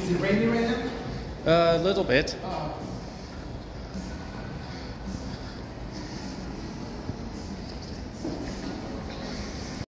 Is it raining right now? A little bit.